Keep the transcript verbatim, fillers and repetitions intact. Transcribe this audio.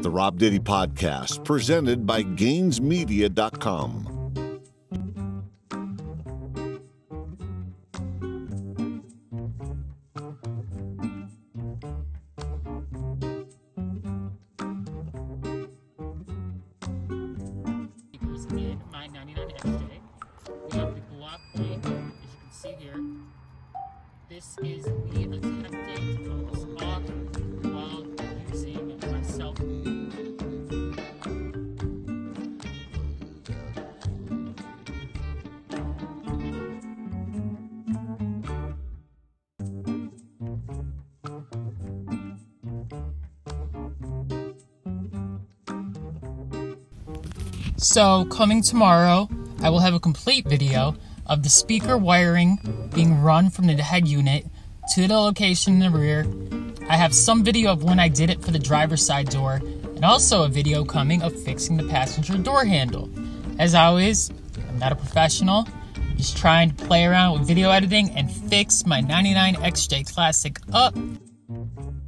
the Rob Diddy Podcast, presented by Gaines Media dot com. In my ninety-nine X J, we have the block point, as you can see here. This is me attempting to pull this off while using my cell phone. So, coming tomorrow, I will have a complete video of the speaker wiring being run from the head unit to the location in the rear. I have some video of when I did it for the driver's side door, and also a video coming of fixing the passenger door handle. As always, I'm not a professional. I'm just trying to play around with video editing and fix my ninety-nine X J Classic up.